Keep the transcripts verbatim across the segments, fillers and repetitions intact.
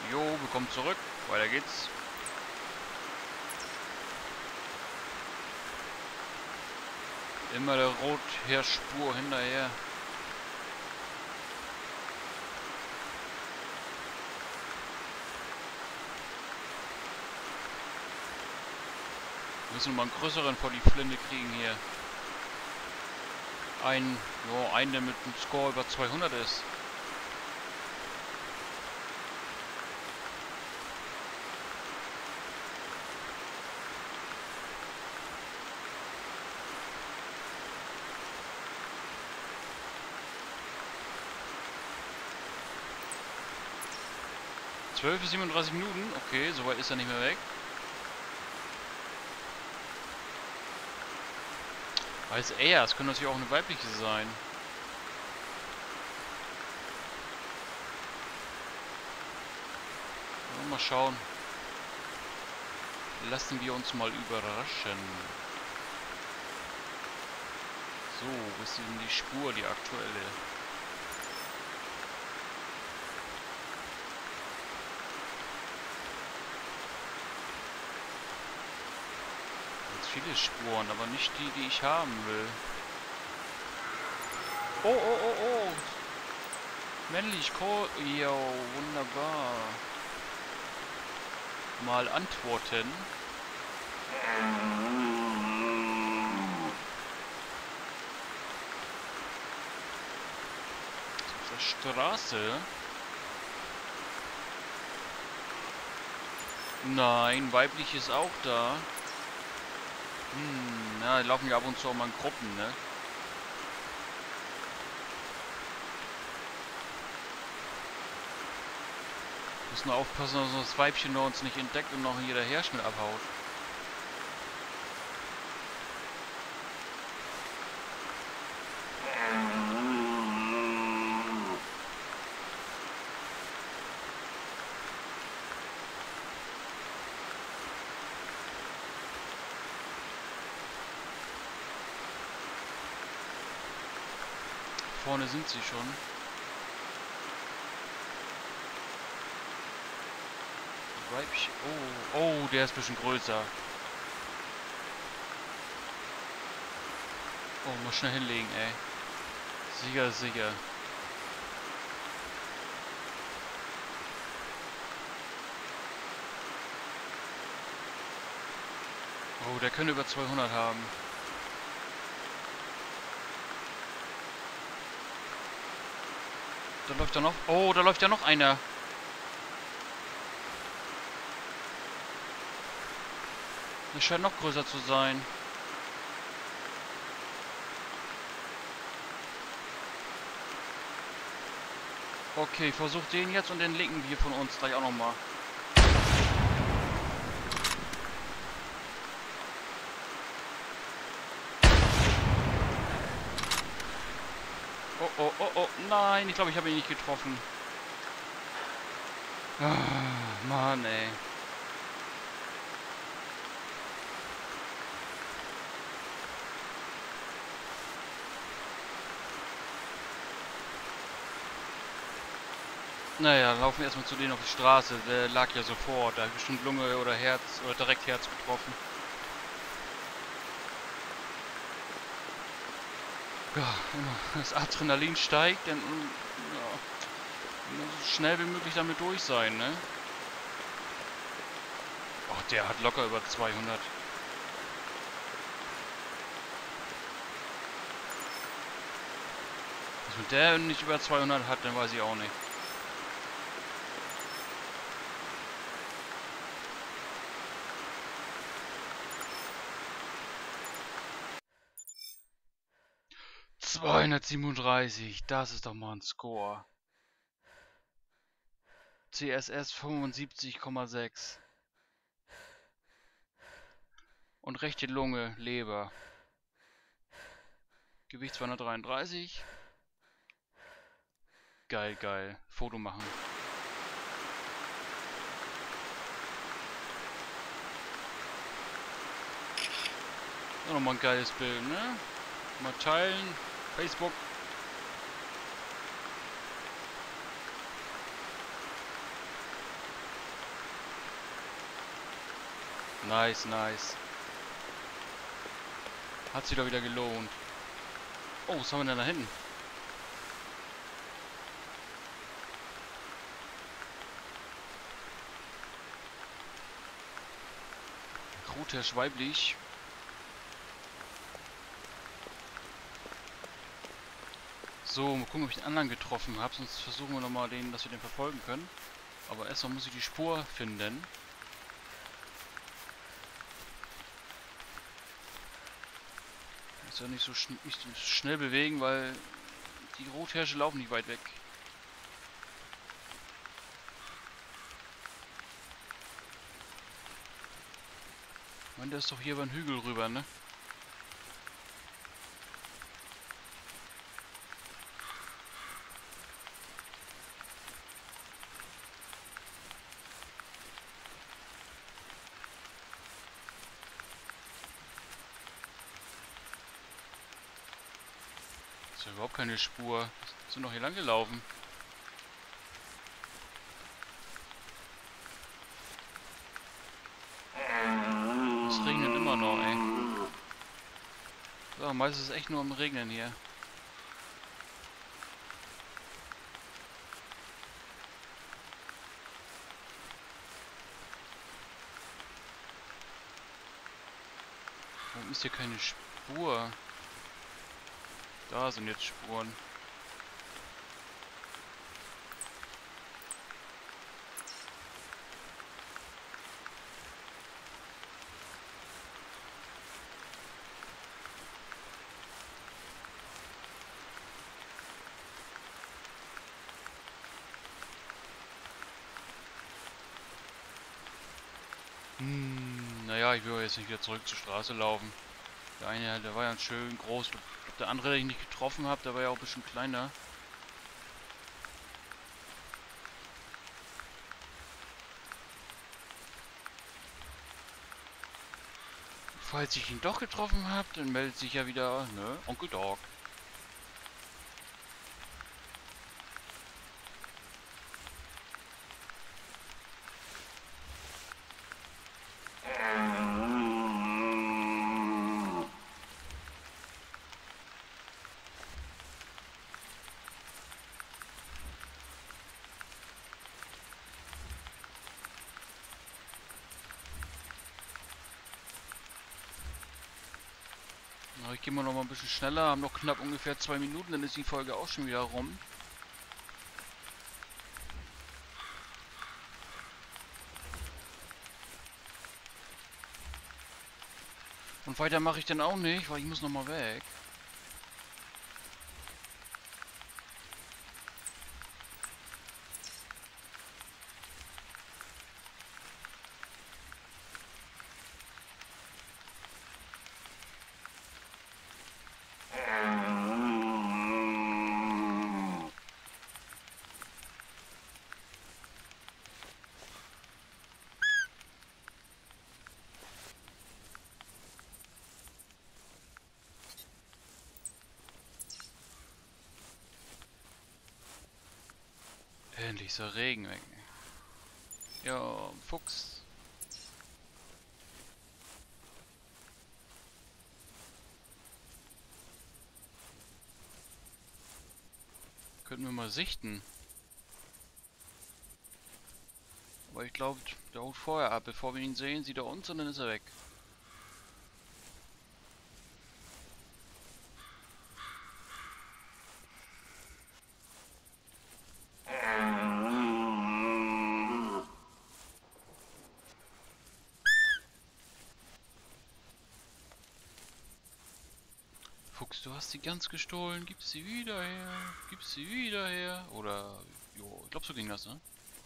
Jo, willkommen zurück. Weiter geht's. Immer der Rotherspur hinterher. Wir müssen mal einen größeren vor die Flinte kriegen hier. Ein, ja, einen, der mit einem Score über zweihundert ist. zwölf bis siebenunddreißig Minuten, okay, soweit ist er nicht mehr weg. Weiß er, es könnte natürlich auch eine weibliche sein. Ja, mal schauen. Lassen wir uns mal überraschen. So, wo ist denn die Spur, die aktuelle? Viele Spuren, aber nicht die, die ich haben will. Oh, oh, oh, oh. Männlich, Call. Jo, wunderbar. Mal antworten. Auf der Straße. Nein, weiblich ist auch da. Hm, ja, die laufen ja ab und zu auch mal in Gruppen, ne? Müssen nur aufpassen, dass das Weibchen noch uns nicht entdeckt und noch jeder Herrsch mit abhaut. Vorne sind sie schon. Weibchen. Oh, oh, der ist ein bisschen größer. Oh, muss schnell hinlegen, ey. Sicher, sicher. Oh, der könnte über zweihundert haben. Da läuft ja noch... Oh, da läuft ja noch einer. Der scheint noch größer zu sein. Okay, versuch den jetzt und den linken wir von uns gleich auch nochmal. Oh, oh, oh, oh, nein, ich glaube, ich habe ihn nicht getroffen. Ah, Mann, ey. Naja, laufen wir erstmal zu denen auf die Straße. Der lag ja sofort. Da hat bestimmt Lunge oder Herz oder direkt Herz getroffen. Ja, das Adrenalin steigt, dann ja, so schnell wie möglich damit durch sein, ne? Oh, der hat locker über zweihundert. Also wenn der nicht über zweihundert hat, dann weiß ich auch nicht. zweihundertsiebenunddreißig, das ist doch mal ein Score. C S S fünfundsiebzig Komma sechs. Und rechte Lunge, Leber. Gewicht zweihundertdreiunddreißig. Geil, geil. Foto machen. Auch nochmal ein geiles Bild, ne? Mal teilen. Facebook. Nice, nice. Hat sich doch wieder gelohnt. Oh, was haben wir denn da hinten? Rothirsch weiblich. So, mal gucken, ob ich den anderen getroffen habe. Sonst versuchen wir nochmal, den, dass wir den verfolgen können. Aber erstmal muss ich die Spur finden. Muss ja nicht so, schn nicht so schnell bewegen, weil die Rothirsche laufen nicht weit weg. Ich meine, der ist doch hier über den Hügel rüber, ne? Ist ja überhaupt keine Spur. Sind doch hier lang gelaufen. Es regnet immer noch, ey. So, meistens ist es echt nur am Regnen hier. Warum ist hier keine Spur? Da sind jetzt Spuren. Hm, naja, ich will jetzt nicht wieder zurück zur Straße laufen. Der eine, der war ja schön groß. Der andere, den ich nicht getroffen habe, der war ja auch ein bisschen kleiner. Falls ich ihn doch getroffen habe, dann meldet sich ja wieder, ne, Onkel Dog. Ich gehe mal noch mal ein bisschen schneller, haben noch knapp ungefähr zwei Minuten, dann ist die Folge auch schon wieder rum. Und weiter mache ich dann auch nicht, weil ich muss noch mal weg. Endlich ist der Regen weg. Ja, Fuchs. Könnten wir mal sichten. Aber ich glaube, der haut vorher ab. Bevor wir ihn sehen, sieht er uns und dann ist er weg. Fuchs, du hast die Gans gestohlen. Gib sie wieder her. Gib sie wieder her. Oder, jo, ich glaube, so ging das, ne?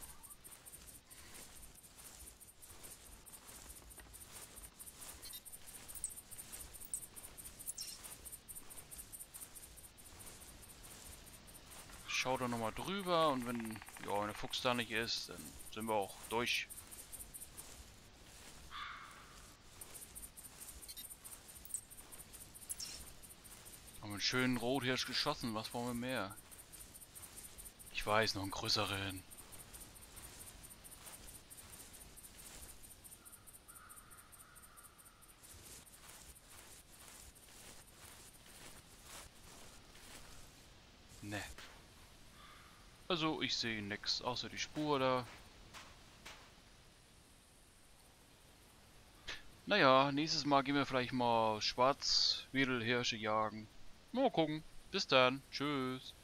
Schau da nochmal drüber und wenn, ja, wenn der Fuchs da nicht ist, dann sind wir auch durch. Haben einen schönen Rothirsch geschossen, was wollen wir mehr? Ich weiß, noch einen größeren. Also ich sehe nichts, außer die Spur da. Naja, nächstes Mal gehen wir vielleicht mal Schwarzwedelhirsche jagen. Mal gucken. Bis dann. Tschüss.